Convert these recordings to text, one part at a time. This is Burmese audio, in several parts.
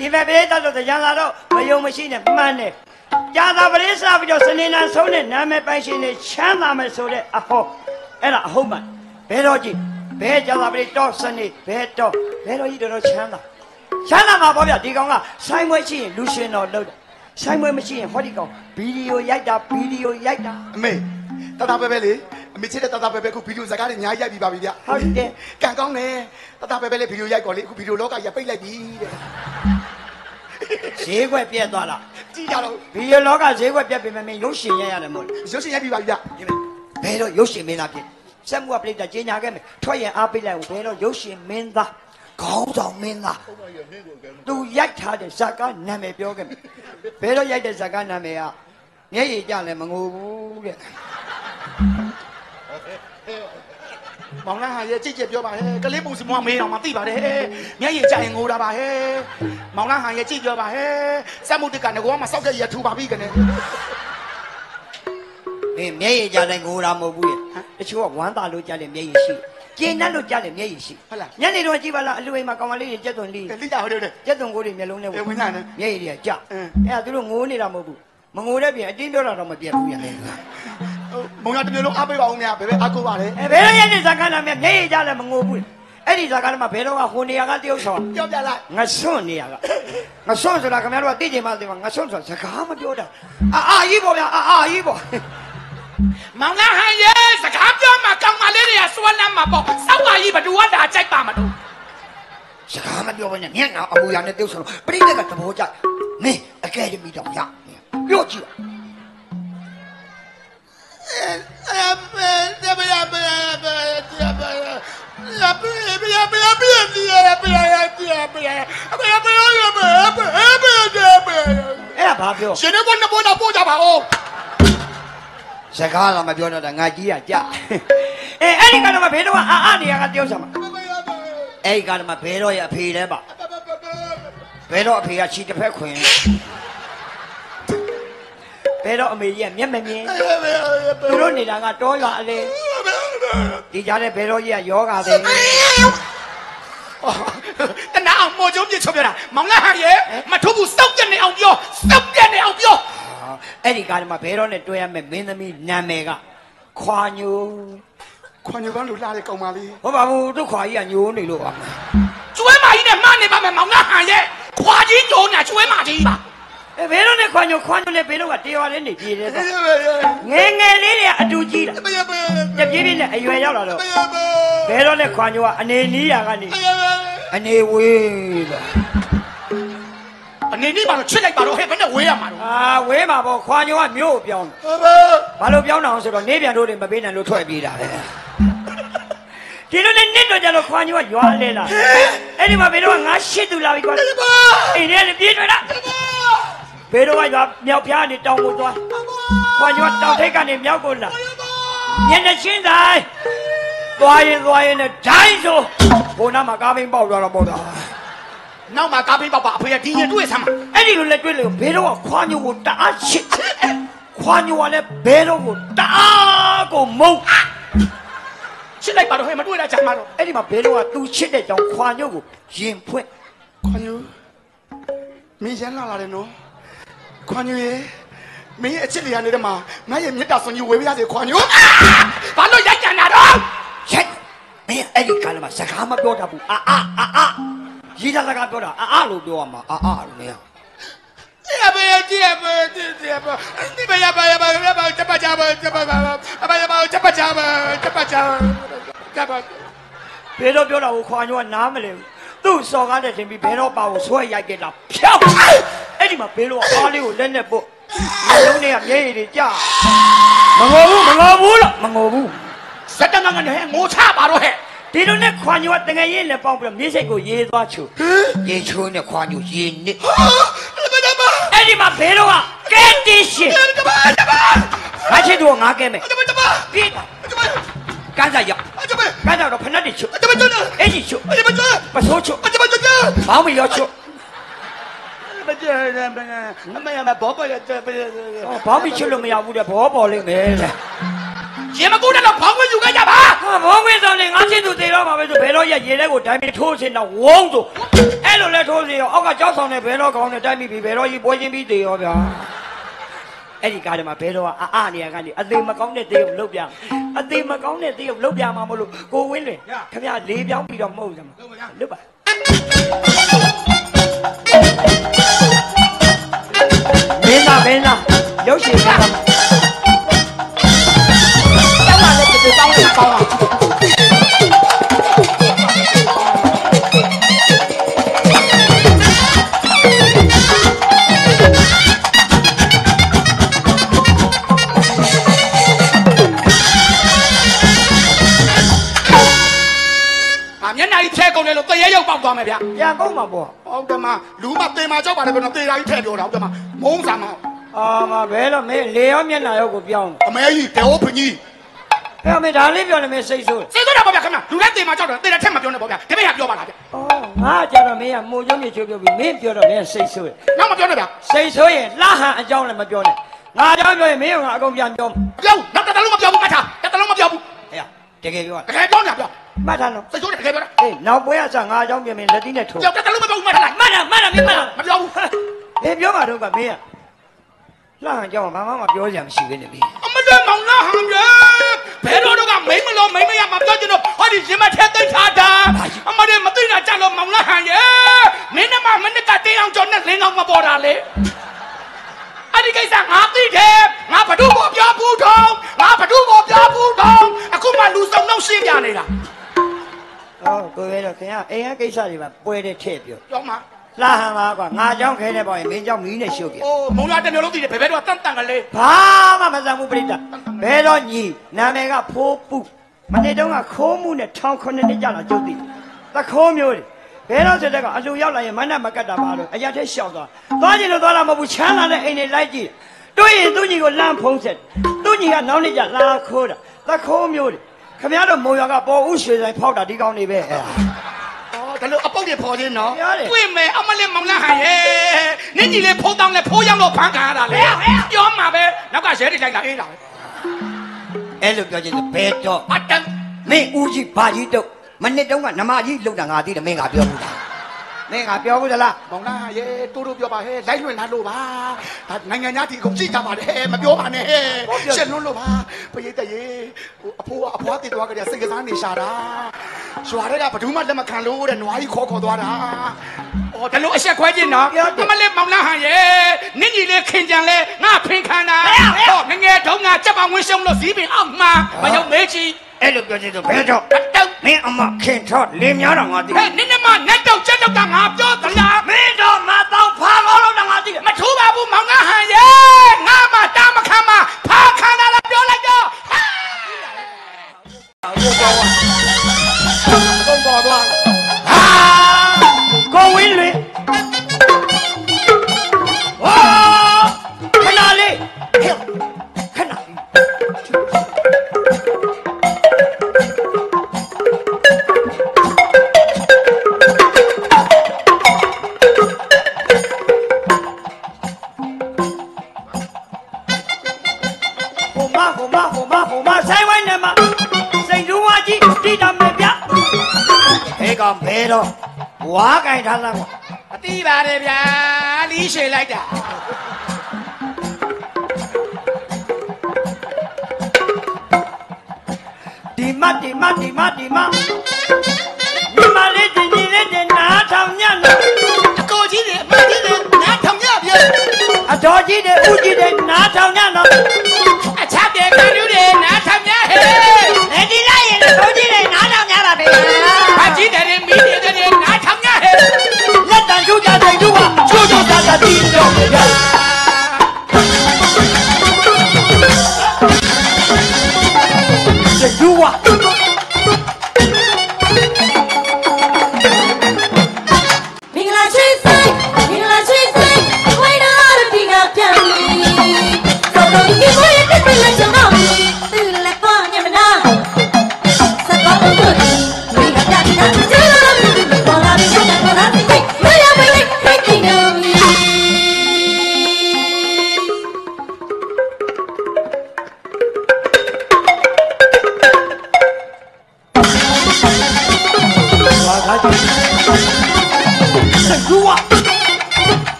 ဒီမဲ့ဘေးတက်လို့တရားသာတော့မယုံမရှိနဲ့မှန်းတယ်ကြာသာပရိစ္ဆာပြီးတော့စနေနာဆုံးတဲ့နာမည်ပိုင်ရှင်တွေချမ်းသာမယ်ဆိုတဲ့အဟောအဲ့ဒါအဟုတ်မှဘယ်တော့ကြည့်ဘယ်ကြာသာပရိတော့စနေဘယ်တော့ကြီးတော်ချမ်းသာမှာပေါ့ဗျဒီကောင်ကဆိုင်မွေးရှိရင်လူရှင်တော်လုပ်တယ်ဆိုင်မွေးမရှိရင်ဟောဒီကောင်ဗီဒီယိုရိုက်တာအမေတတပဲပဲလေအမေချစ်တဲ့တတပဲပဲခုဗီဒီယိုဇာတ်ကားတွေညာရိုက်ပြီးပါပြီဗျဟုတ်တယ်ကံကောင်းတယ်တတပဲပဲလေဗီဒီယိုရိုက်ကောလေအခုဗီဒီယိုလောကကြီးပိတ်လိုက်ပြီတဲ့ဈေးကွက်ပြက်သွားလားကြည့်ကြတော့ဗီဒီယိုလောကဈေးကွက်ပြက်ပြီမင်းရုပ်ရှင်ရိုက်ရတယ်မို့ရုပ်ရှင်ရိုက်ပြီးပါပြီဗျဘယ်တော့ရုပ်ရှင်မင်းသားဖြစ်စက်မှုကပြိတ္တာကြီးညာခဲ့မယ်ထွက်ရင်အားပေးလိုက်ဘယ်တော့ရုပ်ရှင်မင်းသားခေါင်းဆောင်မင်းသားသူရိုက်ထားတဲ့ဇာတ်ကားနာမည်ပြောခဲ့မယ်ဘယ်တော့ရိုက်တဲ့ဇာတ်ကားနာမည်ကမျက်ရည်ကျလည်းမငိုဘူးတဲ့မောင်နှံဟာရဲ့ကြည့်ကြပြောပါဟဲ့ကလေးပုံစံမွားမေးတော့မှသိပါတယ်ဟဲ့မျက်ရည်ကျရင်ငိုတာပါဟဲ့မောင်နှံဟာရဲ့ကြည့်ပြောပါဟဲ့စက်မှုတက်ကငကောမှစောက်ကရထူပါပြီကနေမျက်ရည်ကျလည်းငိုတာမဟုတ်ဘူးရဲ့တချို့ကဝမ်းသာလို့ကျလည်းမျက်ရည်ရှိကျင်းနှက်လို့ကြားတယ်မျက်ရည်ရှိဟုတ်လားညနေတော့ကြည့်ပါလားအလူအိမ်မှာကောင်မလေးတွေကြက်သွန်လေးလိတာဟုတ်တယ်ကြက်သွန်ကိုတွေမျက်လုံးထဲဝင်လာတယ်မျက်ရည်တွေကကြအဲ့ဒါသူတို့ငိုနေတာမဟုတ်ဘူးမငိုတဲ့ပြင်အတင်းပြောတာတော့မပြတ်ဘူးရဲ့လေမုံရတမျိုးလုံးအားပေးပါဦးများဘယ်ပဲအားကိုပါလဲဘယ်လိုရတဲ့ဇာတ်ကားနာမျက်ရည်ကြလည်းမငိုဘူးအဲ့ဒီဇာတ်ကားမှာဘယ်တော့ကဟိုနေရာကတယောက်ဆောင်ပြောပြလိုက်ငါဆွန့်နေရကငါဆွန့်ဆိုတာခင်ဗျားတို့ကသိချင်မှသိမှာငါဆွန့်ဆိုတာစကားမပြောတာအာကြီးပေါ့ဗျာအာကြီးပေါ့မောင်နှံဟန်ရဲ့စကားပြောမှကောင်းမလေးတွေကစွမ်းလမ်းမှာပေါ့စောက်ပါကြီးဘသူကဒါကြိုက်ပါမလို့စကားမပြောဘဲနဲ့မျက်နှာအမူအရာနဲ့တယောက်ဆောင်ပြိတ္တကသဘောကျမင်းအကယ်ဒမီတောင်ရပြောကြည့်ဘာပြောရှင်နေဘုန်းတော်ပို့ကြပါဦးစကားတော့မပြောတော့တာငါကြီးကကြအဲ့ဒီကတော့ဘယ်တော့အာနေရကတယောက်ဆောင်မှာအဲ့ဒီကတော့ဘယ်တော့ရအဖေလဲပါဘယ်တော့အဖေကခြေတစ်ဖက်ခွင်ဘယ်တော့အမေကြီးကမျက်မမြင်သူတို့နေတာကတောရွာအလေဒီကြားထဲဘယ်တော့ကြီးကယောဂါတယ်တနာအောင်မော်ကျုံးပြချုပ်ပြတာမောင်နှံဟန်ရဲ့မထုတ်ဘူးစောက်ပြနေအောင်ပြောစောက်ပြနေအောင်ပြောအဲ့ဒီကားမှာဘယ်တော့နဲ့တွဲရမယ်မင်းသမီးနာမည်ကခွာညိုကလို့လှတဲ့ကောင်မလေးဟုတ်ပါဘူးသူခွာကြီးကညိုနေလို့ပါကျွဲမကြီးနဲ့မှနေပါမယ်မောင်နှံဟန်ရဲ့ခွာကြီးညိုနေတာကျွဲမကြီးပါဘယ်တော့နဲ့ခွာညိုနဲ့ဘယ်တော့ကတေးရွာလေးနေပြေးတယ်ငယ်လေးတွေကအတူကြီးတာတပြေးနဲ့အရွယ်ရောက်လာတော့ဘယ်တော့နဲ့ခွာညိုကအနေနီးရာကနေအနေဝေးပါအနေနီးပါတော့ချစ်လိုက်ပါတော့ဟဲ့ဘယ်နဲ့ဝေးရမှာတော့ဝေးမှာပေါ့ခွာညိုကမြို့ကိုပြောင်းဘာလို့ပြောင်းအောင်ဆိုတော့နေပြန်တို့တွေမပေးနိုင်လို့ထွက်ပြေးတာလေဒီလိုနဲ့နှစ်တော့ကြတော့ခွာညိုကရွာလဲလာအဲ့ဒီမှာဘယ်တော့ငါရှစ်သူလာပြီကွာအိမ်ထဲကနေပြေးထွက်လာဘယ်တော့ကရွာမြောက်ဖျားနေတောင်ကိုသွားခွာညိုကတောင်ထိပ်ကနေမြောက်ကိုလာညနေချင်းတိုင်းသွားရင်နဲ့ဒိုင်းဆိုဘုံနာမှာကားမင်းပေါက်သွားတော့ပေါ့တော့နောက်မှာကားဖိပေါက်ပါအဖေကဒီရင်တွေ့ဆမ်းမှာအဲ့ဒီလိုလက်တွေ့လို့ဘယ်တော့ကခွာညိုကိုတအားချစ်ခွာညိုကလည်းဘယ်တော့ကိုတအားကိုမုန်းချစ်လိုက်ပါတော့ဟဲ့မတွေ့တာချမ်းမှာတော့အဲ့ဒီမှာဘယ်တော့ကသူချစ်တဲ့ကြောင့်ခွာညိုကိုရင်ဖွင့်ခွာညိုမင်းရမ်းလာတယ်နော်ခွာညိုရေမင်းရဲ့အချစ်လေးရနေတဲ့မှာငါရဲ့မြတ်တာဆွန်ကြီးဝေပေးရစေခွာညိုဘာလို့ရိုက်ကြတာတော့ရိုက်မင်းအဲ့ဒီကားမှာစကားမပြောတတ်ဘူးရေးတာစကားပြောတာလို့ပြောရမှာလို့မရဒီဘယ်ချက်ပါချာဘယ်တော့ပြောတာကိုခွာညိုကနားမလဲဘူးသူ့စော်ကားတဲ့တင်ပြီးဘယ်တော့ပါကိုဆွဲရိုက်ခဲ့တာဖြောက်အဲ့ဒီမှာဘယ်တော့အားလေးကိုလက်နဲ့ပုတ်လုံးနဲ့ကမျက်ရည်တွေကြာမငိုဘူးလို့မငိုဘူးစက်တမငါနဲ့ငိုချပါတော့ဟဲ့ဒီလိုနဲ့ခွာညိုကတငယ်ရင်းနဲ့ပေါင်းပြီးတော့မြေစိတ်ကိုရေးသွားချိုးရေးချိုးနဲ့ခွာညိုရေးနစ်အဲ့ဒီမှာဘယ်တော့ကကဲတီးရှင်ငါချစ်သူကငါကဲမယ်ပြေးကန်းစားရောက်ကန်းစားတော့ဖနက်တွေချိုးအဲ့ဒီချိုးပစိုးချိုးဘောင်းမီရောချိုးအမေဘောပေါ်ရဘောင်းမီချိုးလို့မရဘူးတဲ့ဘောပေါ်လိမ့်မယ်တဲ့ရေမကူတဲ့တော့ဘောင်းဝင်ယူခဲ့ကြပါဘောင်းဝင်ဆောင်နေငါချစ်သူသေးတော့ပါပဲဆိုဘယ်တော့ရရေထဲကိုဒိုင်းပြီးထိုးစင်တော့ဝုန်းဆိုအဲ့လိုလဲထိုးစီရောအောက်ကကြောက်ဆောင်နေဘယ်တော့ကောင်းနေတိုက်မိပြီဘယ်တော့ကြီးပွဲချင်းပြီးတေရောဗျာအဲ့ဒီကားထဲမှာဘယ်တော့အာနေရကနေအသေးမကောင်းတဲ့တေးကိုလှုပ်ပြအသေးမကောင်းတဲ့တေးကိုလှုပ်ပြမှာမလို့ကိုဝင်းလွင်ခင်ဗျာလေးပြောင်းပြီးတော့မဟုတ်စမ်းလှုပ်ပါမင်းသားရုပ်ရှင်ကကျောင်းလာတဲ့တေးတောင်းနေပေါင်းအောင်မျက်နှာကြီးထဲကုန်တယ်လို့တရေရုပ်ပေါက်သွားမယ်ဗျာ။ပြန်ကုန်မှာပေါ့။ဟုတ်တယ်မလူမတေမာကြောက်ပါတယ်ကတော့တေရာကြီးထဲပြောတာဟုတ်တယ်မမုန်းစားမမဘယ်တော့မင်းလေရောမျက်နှာရောကိုပြောင်းအမဲကြီးတေဟိုဖကြီး။အဲ့မင်းဒါလေးပြောနေမင်းစိတ်ဆိုးစိတ်ဆိုးတာပေါ့ဗျာခင်ဗျလူလည်းတေမာကြောက်တယ်တေရာထက်မပြောနဲ့ပေါ့ဗျာဒီမေကပြောပါလားဗျ။အော်ငါကြတော့မင်းကမှုံကျုံးမြေချိုးပြောပြီးမင်းပြောတော့မင်းစိတ်ဆိုးတယ်။နောက်မပြောနဲ့ဗျာစိတ်ဆိုးရင်လှဟန်အကြောင်းလည်းမပြောနဲ့။ငါကြောင်းပြောရင်မင်းကအကုန်ပြန်ပြော။ပြောနောက်တစ်တလုံးမပြောဘူးမထားတစ်တလုံးမပြောဘူး။အေးတကယ်ပြောတကယ်ပြောနေပြောမှတ်ထားနော်စိတ်ဆိုးတယ်တကယ်ပြောတာအေးနောက်ပွဲကစားငါအကြောင်းပြင်မင်းလက်သီးနဲ့ထိုးပြောတစ်တလုံးမပြောဘူးမှတ်ထားလိုက်မှတ်တာမင်းမှတ်တာမပြောဘူးမင်းပြောမှာတော့ကမင်းကလှဟန်ကြောင်းဘာမှမပြောစရာမရှိဘူးနဲ့မင်းအမလေးမောင်လာဟန်ရဲ့ဘယ်တော့ကမိမလို့မိမရမပြောချင်တော့ဟောဒီရင်မထဲသိထားတာအမလေးမသိတာကြလို့မောင်လာဟန်ရဲ့မင်းနဲ့မမနစ်ကတင်းအောင်ကျော်နဲ့လင်းအောင်မပေါ်တာလေအဲ့ဒီကိစ္စငါသိတယ်ငါဘဒုကိုပြောဘူးတော့ငါဘဒုကိုပြောဘူးတော့အခုမှလူစုံနှုတ်ရှင်းပြနေတာအော်ကိုရဲတော့ခင်ဗျာအိမ်ကကိစ္စတွေမှာပွဲတဲ့ထည့်ပြောမှာလှဟန်ပါကွာငါเจ้าခဲနေပေါ့ရင်မင်းเจ้าမီးနဲ့ရှုပ်ပြအိုးမုံလာတစ်မျိုးလုံးသိတယ်ဘယ်ဘဲတော့တန်တန်ကလေးဘာမှမဆောင်ဘူးပြိတ္တာဘယ်တော့ညီနာမည်ကဖိုးပုမနေ့တုန်းကခိုးမှုနဲ့1900နှစ်ကြာလာကျုပ်သိသခိုးမျိုးတွေဘယ်တော့စတဲ့ကအလူရောက်လာရင်မနှက်မကတ်တာပါလို့အရာထဲရှောက်သွားချင်လို့သွားလာမဟုတ်ဘူးချမ်းသာတဲ့အိမ်တွေလိုက်ကြည့်တွေ့ရင်သူ့ညီကိုလမ်းဖုံးဆက်သူ့ညီကနောက်နေ့ကျလာခိုးတာသခိုးမျိုးတွေခင်ဗျားတို့မုံရွာကပေါ်ဦးရွှေဆိုင်ဖောက်တာဒီကောင်းနေပဲအဲ့ဒါလို့အပုတ်တွေဖော်ခြင်းနော်တွေ့မယ်အမလေးမောင်လာဟန်ရဲ့နင့်ကြီးလေးဖိုးတောင်းလဲဖိုးရောက်လို့ဖန်ခံရတာလေပြောမှာပဲနောက်ကရဲတွေလိုက်တာအေးတာပဲအဲ့လိုပြောချင်တယ်ဘယ်တော့အတန်မင်းဦးကြီးဘာကြီးတော့မနစ်တုန်းကနမကြီးလှုပ်တာငါသိတယ်မင်းကပြောဘူးလားမင်းကပြောဘူးလားမောင်လာရဲတိုးတိုးပြောပါဟဲ့လိုက်လွင်လာလို့ပါဒါနိုင်ငံသားဒီကုန်ကြည့်ကြပါနဲ့မပြောပါနဲ့ရှင်းလွန်းလို့ပါပရိသတ်ရေအဖိုးကအဖွားတည်သွားကြတဲ့စိတ်ကစားနေရှာတာရွာတွေကဘဒူးမှလက်မခံလို့တဲ့နွားကြီးခေါ်သွားတာအော်ဒါလို့အဆက်ခွဲခြင်းနော်အမလေးမောင်လာဟန်ရဲ့နင့်ကြီးလေးခင်ကြံလဲငါဖင်ခံတာဟောငငယ်တုန်းကကြက်ပါဝင်းရှုံလို့ဇီးပင်အောက်မှာမယုံမေးချီအဲ့လိုပြောချင်တော့ဘယ်တော့မင်းအမခင်ထော့လင်းများတော့ငါသိဟဲ့နင်းနမနတ်တော့ချက်တော့ငါပြောသလားမင်းတော့မတော့ဖာကောင်းလို့ငါသိမထိုးပါဘူးမောင်ငါဟန်ရဲ့ငါမတားမခံမဖာခံတာလားပြောလိုက်တော့သုံးပေါ်သွားဟာကိုဝင်းလွင်ဝါခဏလေးဟဲ့ခဏလေးဟိုမဆိုင်ဝိုင်းနေမှာစိတ်တူဝါကြီးတိတာမပြဟဲ့ကောင်ဘယ်တော့ဝါကင်ထားလားကွာအတိပါတယ်ဗျာလီးရှည်လိုက်တာဒီမလေးလေးတင်နားထောင်ညံ့လို့အကိုကြီးတွေအမကြီးတွေနားထောင်ညံ့ပြေအတော်ကြီးတွေဦးကြီးတွေနားထောင်ညံ့တော့အချပြေကလူတွေနားထောင်ညံ့ဟဲ့ဒီလိုက်ရင်တော်ကြီးတွေနားထောင်ညံ့ပါဗျာအကြီးတွေမီးတွေနားထောင်ညံ့ဟဲ့လက်တန်ကျူးကြတဲ့သူကကျူးကြတာတီးတော့ဗျာစိတ်တူဝါ Give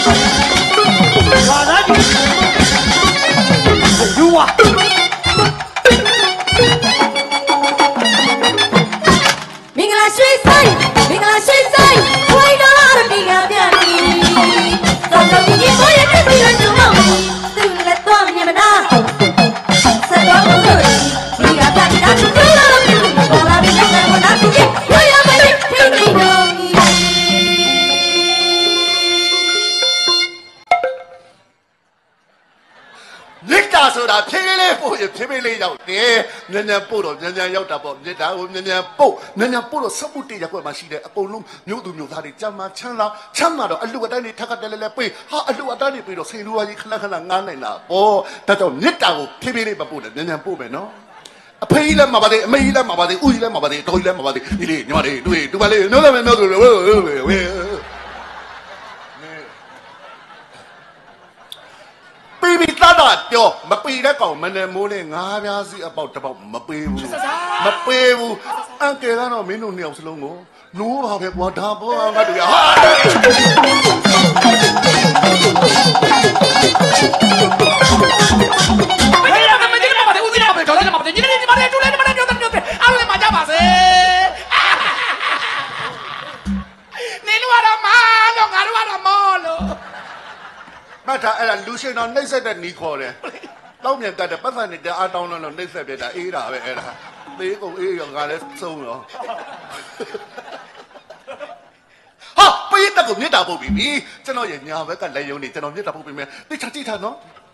ဘာသာကြီးလူဝမင်္ဂလာရွှေဆိုင်မင်္ဂလာရွှေဆိုင်ဝိုင်းတော်ဒီကပြန်ပြီသောတော်ဒီကိုရတဲ့ပြည်တော်မောင်သူလည်းတော့မြင်မနာဆက်တော်ကိုဒီကပြန်တာသူလည်းဘာလာပြီးတော့မနာသူရဲ့ရရမလေးထိနေတော့မြစ်တာဆိုတာဖြည်းဖြည်းလေးပို့ရဖြည်းဖြည်းလေးရောက်တယ်ညံ့ညံ့ပို့တော့ညံ့ညံ့ရောက်တာပေါ့မြစ်တာကိုညံ့ညံ့ပို့တော့စပုတ်တေရက်ွက်မှာရှိတယ်အကုန်လုံးမြို့သူမြို့သားတွေကြမ်းမှချမ်းသာတော့အလူအတိုင်းတွေထက်ကတက်လဲပေးဟာအလူအတိုင်းတွေပေးတော့စိန်လူဝါကြီးခဏခဏငားနိုင်တာပေါ့ဒါကြောင့်မြစ်တာကိုဖြည်းဖြည်းလေးမပို့နဲ့ညံ့ညံ့ပို့မယ်နော်အဖေကြီးလည်းမှာပါတယ်အမေကြီးလည်းမှာပါတယ်ဦးကြီးလည်းမှာပါတယ်တော်ကြီးလည်းမှာပါတယ်ဒီလေးညီမလေးတွေ့တူပါလေနိုးလည်းမျိုးသူဝေးပြီးသားတာပြောမပီတဲ့ကောင်မနေမိုးနဲ့ငါးပြားစီအပေါက်တစ်ပေါက်မပေးဘူးအန်ကယ်ကတော့မင်းတို့နှစ်ယောက်စလုံးကိုနိုးပါပဲကွာဒါပေါ်ငါတို့ရဟာမင်းတို့မကြည့်ပါနဲ့ဦးကြီးလည်းမတော်လည်းမတော်ညီလေးညီမလေးတူလည်းညီမလေးပြောတယ်အားလည်းမကြပါစေနေလို့ရတော့မလို့ငါတို့ကတော့မောလို့မှတ်ထားအဲ့ဒါလူရှင်တော်နှိမ့်ဆက်တဲ့နီးခေါ်တယ်တောက်မြန်တတ်တဲ့ပတ်စံနေတဲ့အားတောင်းလို့နှိမ့်ဆက်ပြတာအေးတာပဲအဲ့ဒါသေးကုန်အေးရောငါလည်းစုံရောဟာပေးတဲ့ကိုမြစ်တာပုတ်ပြီကျွန်တော်ရဲ့ညာဘက်ကလက်ယုံနေကျွန်တော်မြစ်တာပုတ်ပြီမယ်သိချာကြည့်ထားနော်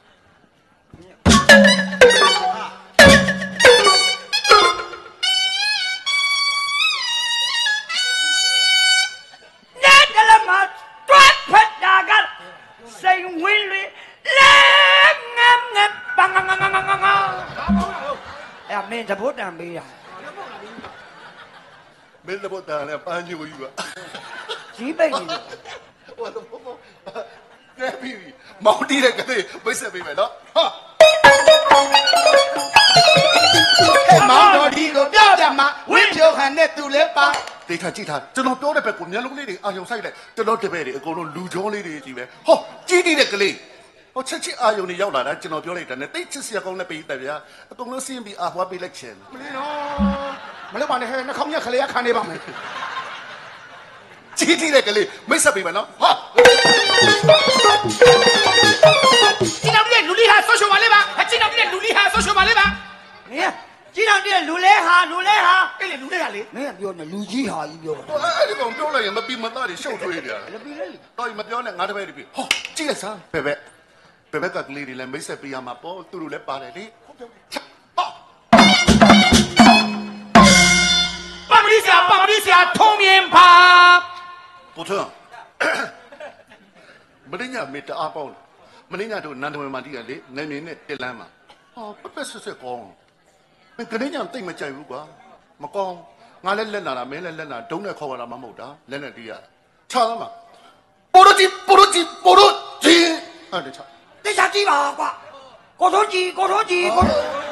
စိန်ဝင်းလေးလဲငမ်ငမ်ပန်းငမ်ငမ်ငမ်ငမ်အဲ့မင်းတပုတ်တံပေးတာမင်းတပုတ်တံနဲ့ပန်းကြီးကိုယူပါကြီးပိတ်နေတယ်ဟိုတော့ကဲပြီမောင်တီးတဲ့ကလေးပိတ်ဆက်ပေးမယ်နော်ဟာမောင်တော်ဒီကိုပြောကြမှာဝင်းဖြိုခံတဲ့သူလည်းပါတေချာကြည့်ထားကျွန်တော်ပြောတဲ့ဘက်ကိုမျက်လုံးလေးတွေအာယုံဆိုင်လိုက်ကျွန်တော်တပည့်တွေအကုန်လုံးလူကြောလေးတွေကြီးပဲဟောကြီးတီးတဲ့ကလေးဟောချက်ချစ်အာယုံတွေရောက်လာတာကျွန်တော်ပြောလိုက်တာနဲ့တိတ်ချစ်စရာကောင်းတဲ့ပေးတယ်ဗျာအကုန်လုံးစင်းပြီးအာဖွားပေးလိုက်ချင်မလေးနော်မလေးပါနဲ့ဟဲ့နှာခေါင်းရခလေးခံနေပါမယ်ကြီးတီးတဲ့ကလေးမိတ်ဆက်ပေးမယ်နော်ဟာကျင်းတော်တဲ့လူလီဟာဆော့ရှောပါလေပါကျင်းတော်တဲ့လူလီဟာဆော့ရှောပါလေပါမင်းကြီးတော်တဲ့လူလဲဟာအဲ့လေလူလဲဟာလေမင်းကပြောနေလူကြီးဟာကြီးပြောတာအဲ့ဒီကောင်ပြောလိုက်ရင်မပြီးမသားတွေရှုပ်ထွေးတယ်မပြီးလေတော့မပြောနဲ့ငါတပည့်တွေပြီဟောကြည့်ရစမ်းဘယ်ဘက်ကကလေးတွေလည်းမိတ်ဆက်ပေးရမှာပေါ့သူတို့လည်းပါတယ်လေဟုတ်ပြောပါမရီဆရာထုံးမြင်ပါကိုထွန်းမင်းညာမေတ္တာအပေါင်းမင်းညာတို့နန္ဒဝေမာတိကလေနေနေနဲ့တက်လန်းမှာဟောပက်ဆွကောင်းမင်းကလေးညာတိတ်မကြိုက်ဘူးကွာမကောင်းငါလည်းလက်နာတာမင်းလည်းလက်နာဒုံးနဲ့ခေါ်ရတာမမဟုတ်တာလက်နဲ့တီးရချာသားမှာပိုရိုကြီးအဲ့ဒါချာတေချာကြည့်ပါကွာကိုထုံးကြီးပါဒါကိုထုံးကြီးခေါ်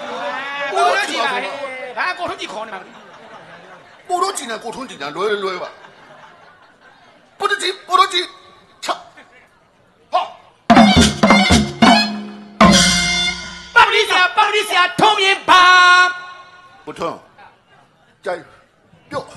နေမှာပိုရိုကြီးနဲ့ကိုထုံးကြီးညာလွဲပါပိုရိုကြီးချာဟောပါမရီဆရာထုံးမြင်ပါကိုထွန်းကြိုက်ပြုတ်ဟဲ့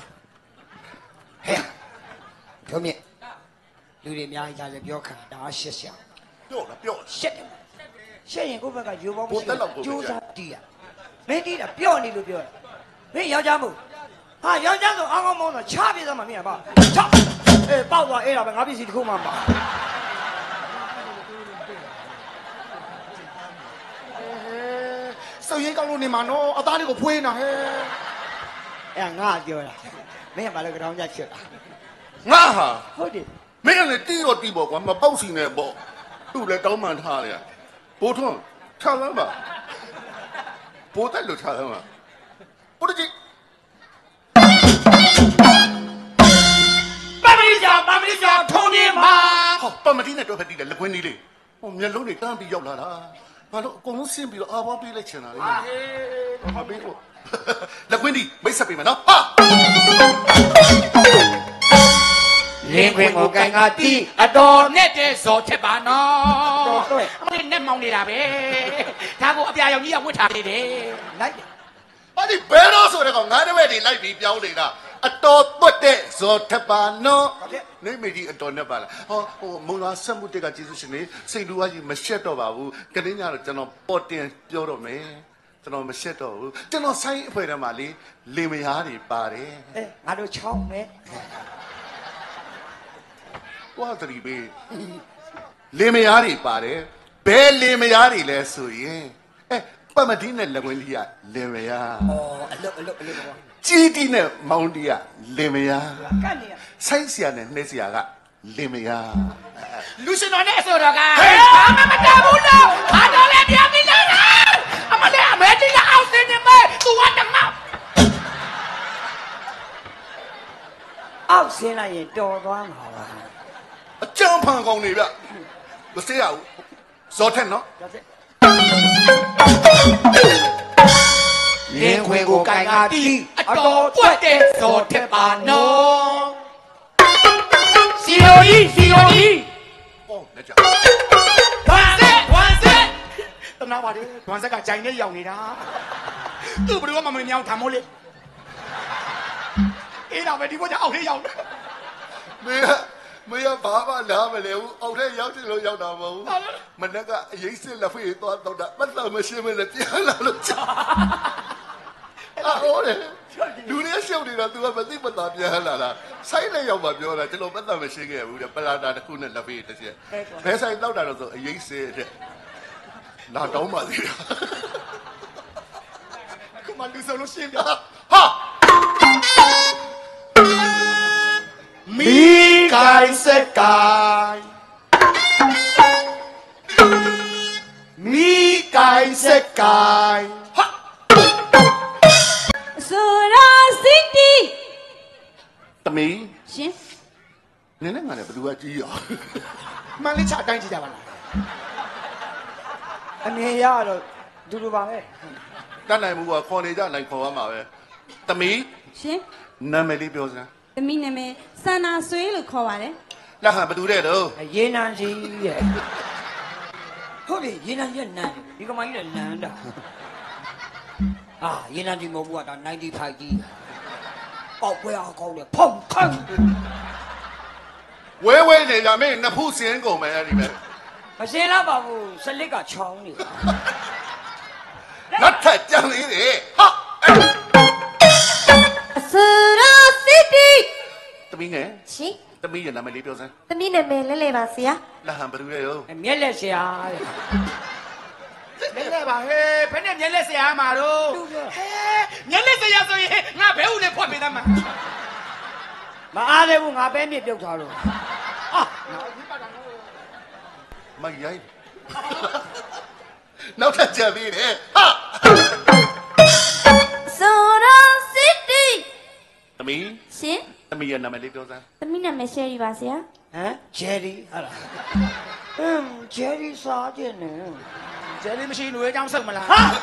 ထုံးမြင်လူတွေအများကြီးလည်းပြောခံဒါရှက်ရှာပြောရှက်တယ်ရှက်ရင်ကိုယ့်ဘက်ကယူပေါင်းမရှိဘူးကြိုးစားတီးရမင်းတီးတာပြော့နေလို့ပြောတာမင်းယောက်ျားမို့ဟာယောက်ျားဆိုအောင်းကောင်းမောင်းတော့ချပြေးသားမှမင်းကပါချအေးပေါက်သွားအေးတော့ပဲငါပစ္စည်းတစ်ခုမှမပါစောရင်ကောင်းလို့နေမှာနော်အသားလေးကိုဖွေးနေဟဲ့အဲ့ငါပြောတာမင်းကဘာလို့ကြောင်ကြချစ်တာငါဟာဟုတ်တယ်မင်းကလည်းတီးတော့တီးပေါ့ကွာမပေါက်စီနဲ့ပေါ့သူ့လည်းတောင်းမှန်ထားတယ်ဘိုးထွန်းချလမ်းပါဘိုးတက်လို့ချလမ်းပါဘိုးကြီးပါမရီဆရာထုံးမြင်ပါဟောပါမတီနဲ့တော့ဖက်တီးတယ်လက်ခွင်းလေးလေးဟိုမျက်လုံးတွေတန်းပြီးရောက်လာတာငါတို့အကုန်လုံးဆင်းပြီးတော့အာဘွားပေးလိုက်ချင်တာလေဟာပေးဖို့လက်ခွင်းဒီမိတ်ဆက်ပေးမယ်နော်ဟာလင်းခွင်ကိုကန်ကတီးအတော်နဲ့တဲ့ဇော်ထက်ပါနော်အမလေးနဲ့မောင်းနေတာပဲဒါကိုအပြာရောင်ကြီးကဝတ်ထားနေတယ်လိုက်ဘာဒီဘယ်တော့ဆိုတော့ငါတပည့်တွေလိုက်ပြီးပြောင်းနေတာအတော်သွတ်တဲ့ဇော်ထက်ပါနော်နေမေကြီးအတော်နဲ့ပါလားဟိုမုံလာဆက်မှုတက်ကကျေးဇူးရှင်နေစိတ်လူကြီးမရှက်တော့ပါဘူးကတင်းညတော့ကျွန်တော်ပေါ်တင်ပြောတော့မယ်ကျွန်တော်မရှက်တော့ဘူးကျွန်တော်ဆိုင်အဖွဲထဲမှာလေမယားတွေပါတယ်ငါတို့ချောင်းမယ်ဝါသရီဘေးလေမယားတွေပါတယ်ဘယ်လေမယားတွေလဲဆိုရင်ပမဒီနဲ့လက်ဝင်းကြီးကလေမယားအလုတ်ပေါ့ကြီးတီနဲ့မောင်တီကလေမယားကတ်နေဆိုင်းဆရာနဲ့နှဲဆရာကလေမယားလူရှင်တော်နဲ့ဆိုတော့ကဘာမှမတဘူးလို့ဘာတော်လဲပြန်ပြီးလာတာအမလေးအမေကြီးကအောက်စင်းနေမဲ့သူကတမောက်အောက်ဆင်းလိုက်ရင်တော်သွားမှာပါအကြံဖန်ကောင်းနေဗျမစေးရဘူးဇော်ထက်နော်လင်းခွင်ကိုကန်ကတီးအတော်ပွက်တဲ့ဇော်ထက်ပါနော်စီရိုကြီးလက်ချဒွန်ဆက်တနာပါလေဒွန်ဆက်ကဂျိုင်နဲ့ရောက်နေတာသူ့ဘယ်လိုမှမမြောင်းထားမို့လေအေးတော့ပဲဒီဘောကြောင့်အောက်ထဲရောက်မရဘာမှလာမလဲဘူးအောက်ထဲရောက်ချင်လို့ရောက်တာမဟုတ်ဘူးမနေ့ကအရေးစစ်လက်ဖေးသွားတော့တာပတ်သက်မရှင်းမလဲပြန်လာလို့ချာအော်လေလူလေးရှုပ်နေတာ तू ကမသိမသာပြန်လာတာဆိုင်းနဲ့ရောက်မှပြောတာကျွန်တော်ပတ်သက်မရှင်းခဲ့ဘူးတဲ့ပလာတာတစ်ခုနဲ့လက်ဖေးတစ်ချက်ဘယ်ဆိုင်တော့တာတော့ဆိုအရေးစစ်တဲ့လာတောင်းပါသေးတယ်ခုမှလူစုံလို့ရှင်းပြဟာမီကိုင်စက်ကိုင်မီကိုင်စက်ကိုင်ဟာဆိုရာစီတီတမီရှင်နင်းနဲ့ငါနဲ့ဘယ်သူကကြီးရောမှန်လေးချအတိုင်းကြည့်ကြပါလားအနေရတော့ဒူဒူပါပဲတတ်နိုင်မှုကခေါ်နေကြနိုင်ခေါ်ရမှာပဲတမီရှင်နာမည်လေးပြောစမ်းသမီးနာမည်စန္နာဆွေးလို့ခေါ်ပါတယ်လက်ဟန်ဘသူတဲ့တော့ရေနံကြီးရဲ့ဟုတ်ပြီရေနံကြီးနန်းဒီကမကြီးလည်းနန်းတာရေနံကြီးမဟုတ်ဘူးကဒါ95ကြီးပေါက်ပွဲအောင်ကောင်းတယ်ဖုံခန့်ဝဲနေကြမင်းနှစ်ဖူးစင်းကုန်မယ်အဲ့ဒီပဲမစင်းတော့ပါဘူးစလစ်ကချောင်းနေလက်ထက်ကြံလေးတွေဟာဆိုရာစီတီတမီးငယ်ရှင်တမီးရဲ့နာမည်လေးပြောစမ်းသမီးနာမည်လဲလဲပါဆရာလက်ဟန်ဘယ်သူလဲရောမျက်လက်ဆရာတဲ့လဲပါဟဲ့ဘယ်နဲ့မျက်လက်ဆရာမှာတော့ဟဲ့မျက်လက်ဆရာဆိုရင်ငါဘဲဦးလေးဖွက်ပေးသားမှာမအားသေးဘူးငါပဲမြစ်ပြုတ်သွားတော့မရိုက်နောက်ထပ်ကြံသေးတယ်ဟာဆိုရာစီတီတမီးရှင်သမီးရဲ့နာမည်လေးပြောစမ်းသမီးနာမည်ရှယ်ရီပါဆရာဂျယ်ရီဟာလားဂျယ်ရီစားခြင်းနဲ့ဂျယ်ရီမရှိလူရဲ့အကြောင်းဆုတ်မလား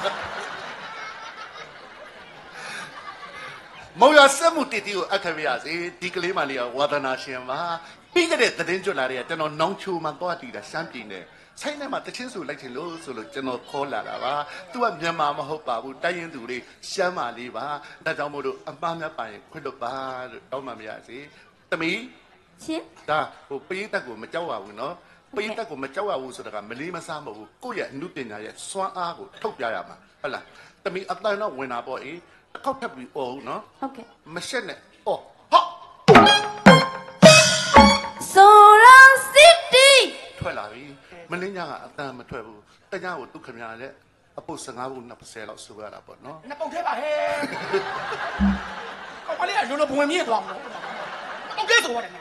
မောင်ရစက်မှုတီတီကိုအခက်ပြရစေဒီကလေးမလေးကဝါသနာရှင်ပါပြီးခဲ့တဲ့သတင်းကြွလာတွေကကျွန်တော်နောင်ချိုမှာသွားတည်တာရှမ်းပြည်နယ်ဆိုင်ထဲမှာတချင်းစုလိုက်ချင်လို့ဆိုလို့ကျွန်တော်ခေါ်လာတာပါသူကမြန်မာမဟုတ်ပါဘူးတိုင်းရင်သူလေးရှမ်းမာလေးပါဒါကြောင့်မို့လို့အမှားများပါရင်ခွင့်လို့ပါလို့တောင်းမှမရစေတမီးရှင်ဒါဟိုပေးတက်ကိုမကြောက်ရဘူးနော်ပေးတက်ကိုမကြောက်ရဘူးဆိုတာကမလေးမစားမဟုတ်ဘူးကိုယ့်ရဲ့အမှုပညာရဲ့စွမ်းအားကိုထုတ်ပြရမှာဟုတ်လားတမီးအတိုင်းတော့ဝင်တာပေါ့အေးအခောက်ထပ်ပြီးအော်နော်ဟုတ်ကဲ့မရှက်နဲ့အော်ဟာဆိုရာစီတီထွက်လာပြီမလင်းညာကအတန်မထွက်ဘူးတညာကိုသူ့ခမရနဲ့အပုတ်15ပုတ်20လောက်ဆိုရတာပေါ့နော်နှစ်ပုတ်ထဲပါဟဲ့ကောင်းပါလေအလုံးလုံးဘဝင်မြင့်သွားမှာโอเคဆိုရတယ်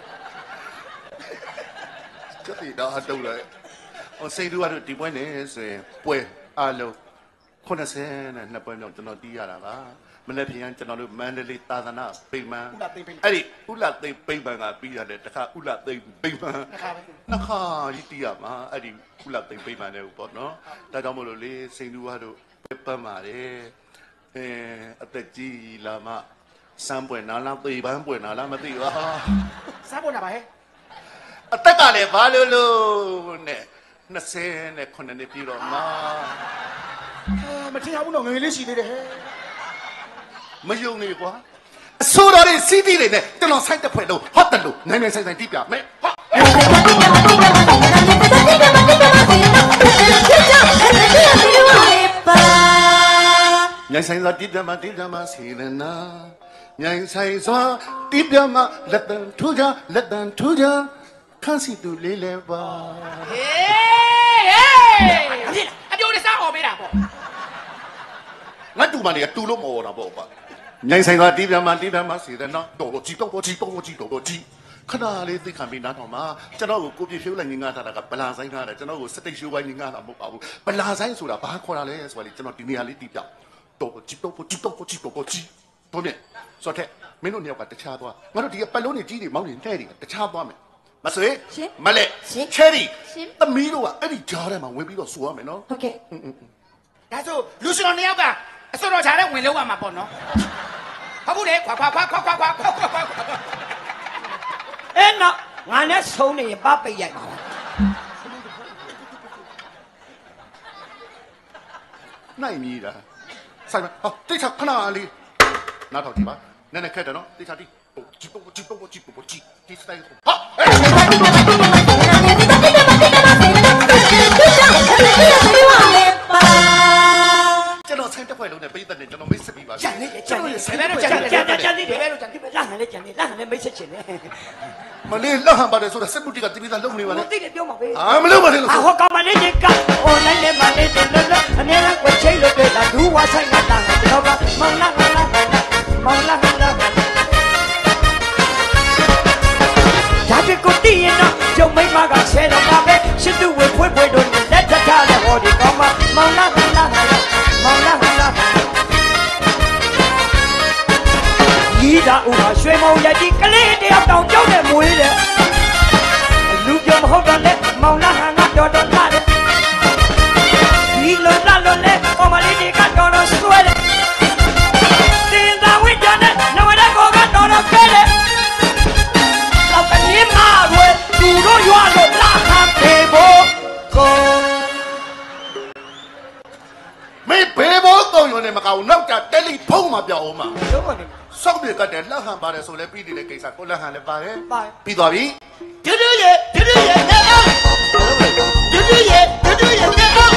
ကျတိတော့အတုံးလိုက်ဟိုစိတ်တူကတော့ဒီပွဲနေဆိုရင်ပွဲအားလုံး82ပွဲမြောက်ကျွန်တော်တီးရတာပါမနေ့ပြန်ကျွန်တော်တို့မန္တလေးသာသနာပိမှန်အဲ့ဒီဥလသိမ့်ပိမှန်ကပြီးရတယ်တခါဥလသိမ့်ပိမှန်နှစ်ခါကြီးတီးရမှာအဲ့ဒီဥလသိမ့်ပိမှန်လည်းပေါ့နော်ဒါကြောင့်မို့လို့လေစိန်တူကတော့ပတ်ပါတယ်အသက်ကြီးလာမှ三本拿了对半本拿了没对吧？ 三本拿吧嘿。 大家来玩了喽呢，那谁呢？可能你比了嘛？ 没听下我弄眼泪洗的嘞。 没有那个。说到的 CD 里呢，都让三的朋友好的路，男人身上地表没好。人生在地表嘛是人呐，人生在地表嘛，လက်တန်ထူကြလက်တန်ထူကြခန်းစီတူလေးလဲပါ。 အပြိုးလေးစားអော်ပေးတာပေါ့ငါတူမနေတူလို့မဟုတ်တာပေါ့ပါနိုင်ဆိုင်သွားတီးပြမှာစီတယ်နော်တော့ကြည့်ခဏလေးသိခံပြီးနားထောင်မှာကျွန်တော်ကိုပြဖြိုးလိုက်ငင်းငါထားတာကပလာဆိုင်ထားတယ်ကျွန်တော်ကိုစတိတ်ရှိုးပိုင်းငင်းငါတာမဟုတ်ပါဘူးပလာဆိုင်ဆိုတာဘာခေါ်တာလဲဆိုတော့ကျွန်တော်ဒီနေရာလေးတီးပြတော့ကြည့်တော့မြင်ဆိုတဲ့မင်းတို့နှစ်ယောက်ကတခြားသွားငါတို့ဒီပတ်လုံးနေကြီးနေမောင်းနေတဲ့တွေတခြားသွားမယ်မဆွေမလက်ချယ်ရီသမီးတို့ကအဲ့ဒီကြားထဲမှာဝင်ပြီးတော့ဆူရမယ်နော်ဟုတ်ကဲ့ဒါဆိုလူရှင်တော်နှစ်ယောက်ကအစောတော်ခြားတဲ့ဝင်လုံးရမှာပေါ့နော်ဟုတ်ဘူးလေခွာအဲ့နော်ငါနဲ့ဆုံးနေရင်ပပိတ်ရိုက်ပါနိုင်မီလားဆိုင်ဟာတိတ်ချခဏလေးနားထောင်ကြည့်ပါနည်းနည်းခက်တယ်နော်တိတ်ချတိကြည့်ဒီစတိုင်းဟာကျွန်တော်ဆိုင်တက်ဖွဲ့လုံးနဲ့ပိတ်သက်နေကျွန်တော်မိတ်ဆက်ပြီးပါကြံနေကြံနေလာဟန်နဲ့မိတ်ဆက်ချင်တယ်မလေးလက်ဟန်ပါတယ်ဆိုတာစက်မှုတီကတိပိသားလုံးနေပါလေသိတယ်ပြောမှာပဲမလုံးပါနဲ့လို့ဟောကောင်မလေးက online နဲ့မလေးတဲ့လောလောအများကချိန်လို့တွေ့တာဒူဝါဆိုင်ကတာတော့ကမောင်လာဒါပေကိုတည်ရင်တော့ကျုံမိမကဆဲတော့ပါပဲရှစ်သူဝေဖွေးတို့လက်ထထားတဲ့ဟောဒီကောင်မမောင်လာကြီးတာဦးဟာရွှေမောင်ရည်ကလေးတယောက်တောင်ကြောက်တဲ့မွေးတဲ့လူပြောမဟုတ်တော့လဲမောင်လာဟန်ကတော်လာတဲ့ဒီလိုလာလို့လဲကောင်မလေးတွေကတော်ဆွဲတဲ့တင်သာဝိကြနဲ့နဝရကောကတော်ခဲတဲ့တော့ကနေမှာဝဲသူတို့ရွာလို့လာဟန်ပေဖို့ကိုမေဘေဘောတောင်းရုံနဲ့မကောင်းနောက်ကြတယ်လီဖုန်းမှာပြောင်းအောင်မှာပြောပါနေစောက်ပြေကတဲ့လက်ဟန်ပါတယ်ဆိုလဲပြီးနေတဲ့ကိစ္စကိုလက်ဟန်လည်းပါတယ်ပါပြီးသွားပြီဒူးရဲ့နဲ့အောင်ဒူးရဲ့နဲ့အောင်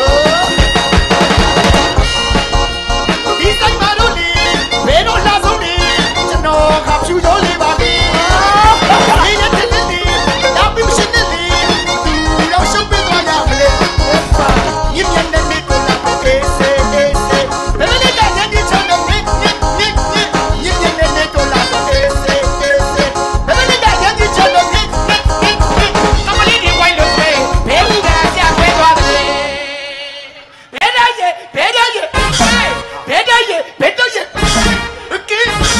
ဒီဆိုင်မှာလို့လေဘယ်တော့လာဆုံးနေကျွန်တော်ကဖြူရောလေးပါလေဒီနေ့တည်းတော့ပြရှင်နေလေသူရောက်ရှုပ်ပေးသွားရမလဲညင်နေကိုလာအေးစေဘယ်လိုလဲတဲ့ညချမ်းနေကိုလာအေးစေဘယ်လိုလဲတဲ့ညချမ်းနေကမလေးဒီဝိုင်းလို့ပဲဘယ်လိုကကြာခွဲသွားတယ်ဘယ်တော့ရဲ့โอเค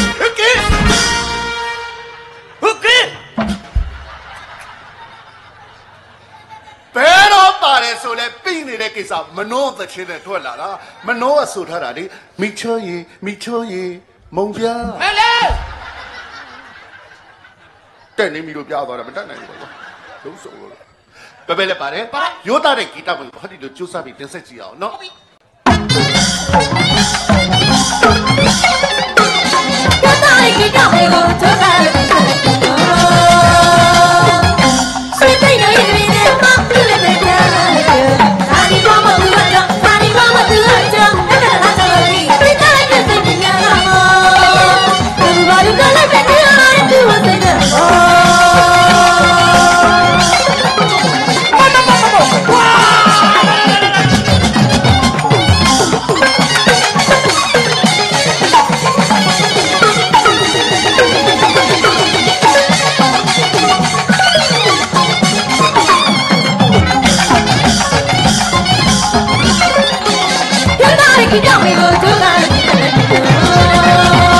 ဘယ်တော့ပါတယ်ဆိုလဲပြီးနေတဲ့ကိစ္စမနှောသချင်းနဲ့ထွက်လာတာမနှောကဆိုထားတာလေမိချောရေမုံပြဟဲ့လေတဲ့နေမီတို့ပြသွားတာမတတ်နိုင်ဘူးကွာလုံးစုံလို့ပဲလည်းပါတယ်ရိုးသားတဲ့ဂီတကိုဟောဒီလိုကျူးစားပြီးတင်ဆက်ကြည့်အောင်နော်ဂီတတွေကိုကျူးစားပြီးတင်ဆက်ကြည့်အောင်စိတ်သိနေရင်ဒီမှာပြည့်တဲ့ကြမ်းဒါဒီတော့မသူအကြောင်းဒါဒီတော့မသူအကြောင်းအဲ့ဒါလားဆိုပြီးစိတ်တိုင်းနဲ့စိတ်ပြညာမှာဘယ်လိုကလည်းတဲ့သူ့စိတ်နဲ့Kita mau